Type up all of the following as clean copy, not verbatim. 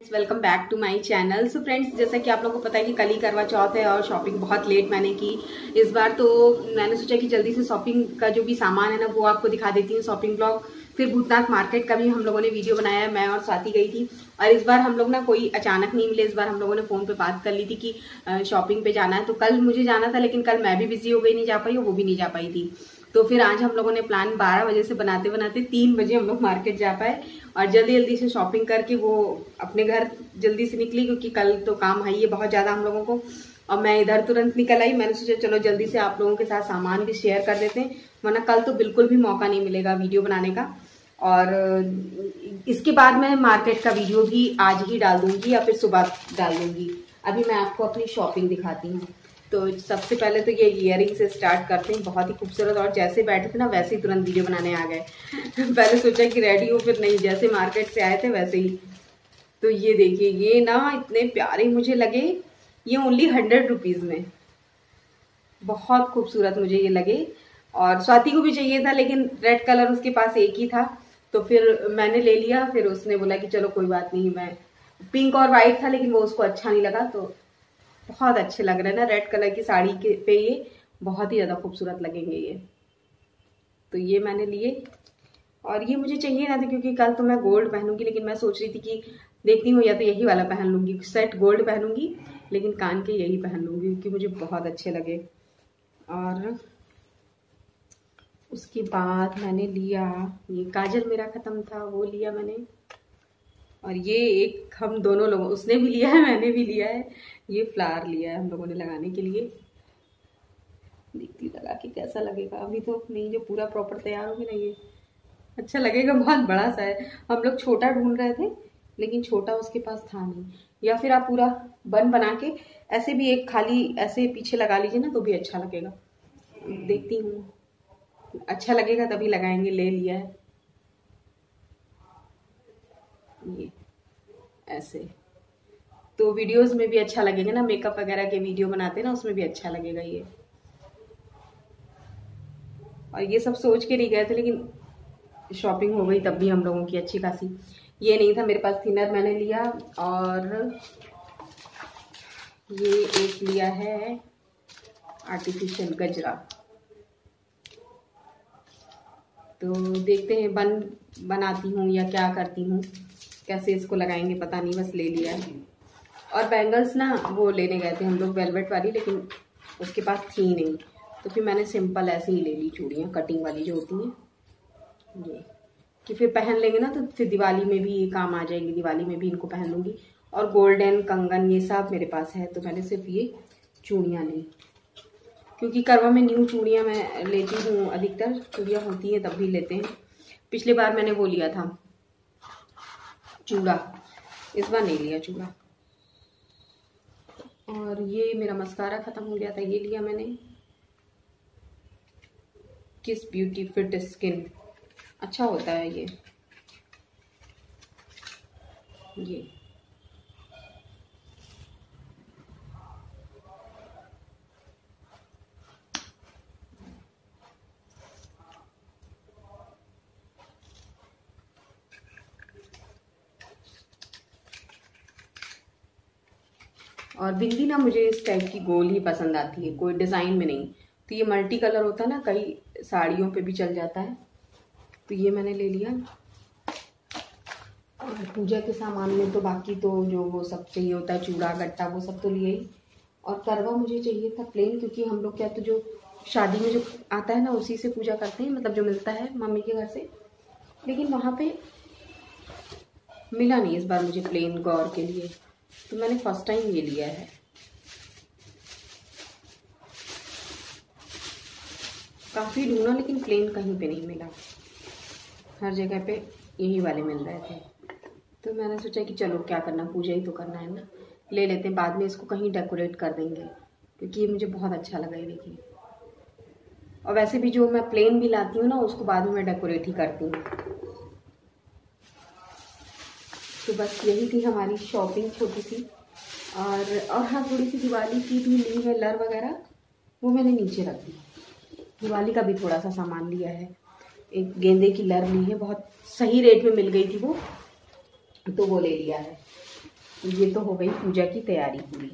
Friends, welcome back to my channel. So friends, जैसा कि आप लोगों को पता है कि कल ही करवा चौथ है और शॉपिंग बहुत लेट मैंने की इस बार। तो मैंने सोचा कि जल्दी से शॉपिंग का जो भी सामान है ना वो आपको दिखा देती हूँ, शॉपिंग ब्लॉग। फिर भूतनाथ मार्केट का भी हम लोगों ने वीडियो बनाया है, मैं और स्वाति गई थी। और इस बार हम लोग ना कोई अचानक नहीं मिले, इस बार हम लोगों ने फ़ोन पे बात कर ली थी कि शॉपिंग पे जाना है। तो कल मुझे जाना था लेकिन कल मैं भी बिजी हो गई, नहीं जा पाई और वो भी नहीं जा पाई थी। तो फिर आज हम लोगों ने प्लान 12 बजे से बनाते बनाते 3 बजे हम लोग मार्केट जा पाए और जल्दी जल्दी से शॉपिंग करके वो अपने घर जल्दी से निकली, क्योंकि कल तो काम है ये बहुत ज़्यादा हम लोगों को। और मैं इधर तुरंत निकल आई, मैंने सोचा चलो जल्दी से आप लोगों के साथ सामान भी शेयर कर देते हैं, वरना कल तो बिल्कुल भी मौका नहीं मिलेगा वीडियो बनाने का। और इसके बाद मैं मार्केट का वीडियो भी आज ही डाल दूंगी या फिर सुबह डाल दूंगी। अभी मैं आपको अपनी शॉपिंग दिखाती हूँ। तो सबसे पहले तो ये इयररिंग से स्टार्ट करते हैं, बहुत ही खूबसूरत। और जैसे बैठे थे ना वैसे ही तुरंत वीडियो बनाने आ गए। पहले सोचा कि रेडी हो, फिर नहीं, जैसे मार्केट से आए थे वैसे ही। तो ये देखिए, ये ना इतने प्यारे मुझे लगे, ये ओनली 100 रुपीज़ में, बहुत खूबसूरत मुझे ये लगे। और स्वाति को भी चाहिए था लेकिन रेड कलर उसके पास एक ही था, तो फिर मैंने ले लिया। फिर उसने बोला कि चलो कोई बात नहीं, मैं पिंक और वाइट था लेकिन वो उसको अच्छा नहीं लगा। तो बहुत अच्छे लग रहे हैं ना रेड कलर की साड़ी के पे, ये बहुत ही ज़्यादा खूबसूरत लगेंगे ये। तो ये मैंने लिए और ये मुझे चाहिए ना था क्योंकि कल तो मैं गोल्ड पहनूंगी, लेकिन मैं सोच रही थी कि देखती हूँ या तो यही वाला पहन लूंगी, सेट गोल्ड पहनूंगी लेकिन कान के यही पहन लूंगी क्योंकि मुझे बहुत अच्छे लगे। और उसके बाद मैंने लिया, ये काजल मेरा ख़त्म था वो लिया मैंने। और ये एक हम दोनों लोगों, उसने भी लिया है मैंने भी लिया है, ये फ्लावर लिया है हम लोगों ने लगाने के लिए। देखती लगा कि कैसा लगेगा, अभी तो नहीं, जो पूरा प्रॉपर तैयार होगी ना ये अच्छा लगेगा। बहुत बड़ा सा है, हम लोग छोटा ढूंढ रहे थे लेकिन छोटा उसके पास था नहीं। या फिर आप पूरा बन बना के ऐसे भी एक खाली ऐसे पीछे लगा लीजिए ना तो भी अच्छा लगेगा। देखती हूँ, अच्छा लगेगा तभी लगाएंगे। ले लिया है ये ऐसे, तो वीडियोस में भी अच्छा लगेगा ना, मेकअप वगैरह के वीडियो बनाते हैं ना उसमें भी अच्छा लगेगा ये। और ये सब सोच के नहीं गए थे लेकिन शॉपिंग हो गई तब भी हम लोगों की अच्छी खासी। ये नहीं था मेरे पास, थिनर मैंने लिया। और ये एक लिया है आर्टिफिशियल गजरा। तो देखते हैं बनाती हूँ या क्या करती हूँ, कैसे इसको लगाएंगे पता नहीं, बस ले लिया है। और बैंगल्स ना वो लेने गए थे हम लोग वेलवेट वाली, लेकिन उसके पास थी नहीं, तो फिर मैंने सिंपल ऐसे ही ले ली चूड़ियाँ कटिंग वाली जो होती हैं ये, कि फिर पहन लेंगे ना तो फिर दिवाली में भी ये काम आ जाएगी, दिवाली में भी इनको पहन लूँगी। और गोल्डन कंगन ये सब मेरे पास है, तो मैंने सिर्फ ये चूड़ियाँ ली क्योंकि करवा में न्यू चूड़ियाँ मैं लेती हूँ, अधिकतर चूड़ियाँ होती हैं तब भी लेते हैं। पिछले बार मैंने वो लिया था चूड़ा, इस बार नहीं लिया चूड़ा। और ये मेरा मस्कारा ख़त्म हो गया था, ये लिया मैंने, किस ब्यूटी फिट स्किन, अच्छा होता है ये। और बिंदी ना मुझे इस टाइप की गोल ही पसंद आती है, कोई डिज़ाइन में नहीं। तो ये मल्टी कलर होता है ना, कई साड़ियों पे भी चल जाता है, तो ये मैंने ले लिया। और पूजा के सामान में तो बाकी तो जो वो सब चाहिए होता है, चूड़ा गट्टा वो सब तो लिया ही। और करवा मुझे चाहिए था प्लेन, क्योंकि हम लोग क्या तो जो शादी में जो आता है ना उसी से पूजा करते हैं, मतलब जो मिलता है मम्मी के घर से, लेकिन वहाँ पे मिला नहीं इस बार मुझे प्लेन गौर के लिए, तो मैंने फर्स्ट टाइम ये लिया है। काफ़ी ढूंढा लेकिन प्लेन कहीं पे नहीं मिला, हर जगह पे यही वाले मिल रहे थे। तो मैंने सोचा कि चलो क्या करना, पूजा ही तो करना है ना, ले लेते हैं, बाद में इसको कहीं डेकोरेट कर देंगे, क्योंकि ये मुझे बहुत अच्छा लगा ये, देखिए। और वैसे भी जो मैं प्लेन भी लाती हूँ ना उसको बाद में मैं डेकोरेट ही करती हूँ। तो बस यही थी हमारी शॉपिंग छोटी सी। और हाँ, थोड़ी सी दिवाली की भी ली है, लर वगैरह वो मैंने नीचे रख दी। दिवाली का भी थोड़ा सा सामान लिया है, एक गेंदे की लर ली है, बहुत सही रेट में मिल गई थी वो, तो वो ले लिया है। ये तो हो गई पूजा की तैयारी पूरी।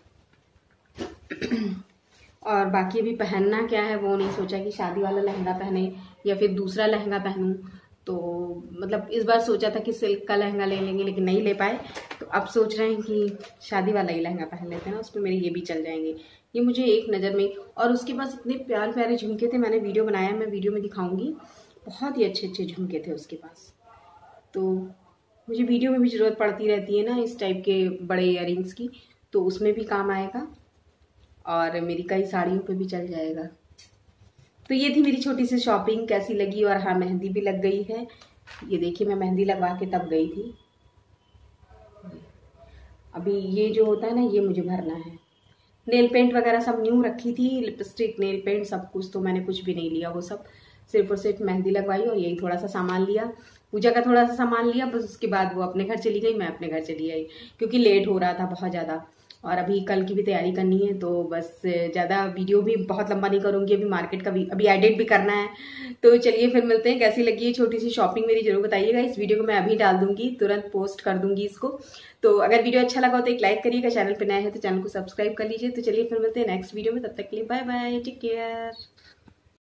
और बाकी अभी पहनना क्या है वो नहीं सोचा कि शादी वाला लहंगा पहने या फिर दूसरा लहंगा पहनूं। तो मतलब इस बार सोचा था कि सिल्क का लहंगा ले लेंगे, लेकिन नहीं ले पाए। तो अब सोच रहे हैं कि शादी वाला ही लहंगा पहन लेते हैं ना, उसमें मेरे ये भी चल जाएंगे। ये मुझे एक नज़र में, और उसके पास इतने प्यारे प्यारे झुमके थे, मैंने वीडियो बनाया, मैं वीडियो में दिखाऊंगी। बहुत ही अच्छे अच्छे झुमके थे उसके पास। तो मुझे वीडियो में भी ज़रूरत पड़ती रहती है ना इस टाइप के बड़े इयररिंग्स की, तो उसमें भी काम आएगा और मेरी कई साड़ियों पे भी चल जाएगा। तो ये थी मेरी छोटी सी शॉपिंग, कैसी लगी। और हाँ, मेहंदी भी लग गई है। ये देखिए, मैं मेहंदी लगवा के तब गई थी। अभी ये जो होता है ना, ये मुझे भरना है। नेल पेंट वगैरह सब न्यू रखी थी, लिपस्टिक, नेल पेंट सब कुछ, तो मैंने कुछ भी नहीं लिया। वो सब सिर्फ और सिर्फ मेहंदी लगवाई और यही थोड़ा सा सामान लिया, पूजा का थोड़ा सा सामान लिया बस। उसके बाद वो अपने घर चली गई, मैं अपने घर चली आई, क्योंकि लेट हो रहा था बहुत ज़्यादा। और अभी कल की भी तैयारी करनी है, तो बस ज़्यादा वीडियो भी बहुत लंबा नहीं करूँगी। अभी मार्केट का भी अभी एडिट भी करना है। तो चलिए फिर मिलते हैं। कैसी लगी ये छोटी सी शॉपिंग मेरी जरूर बताइएगा। इस वीडियो को मैं अभी डाल दूंगी, तुरंत पोस्ट कर दूंगी इसको। तो अगर वीडियो अच्छा लगा हो तो एक लाइक करिएगा, चैनल पे नए हैं तो चैनल को सब्सक्राइब कर लीजिए। तो चलिए फिर मिलते हैं नेक्स्ट वीडियो में, तब तक के लिए बाय बाय, टेक केयर।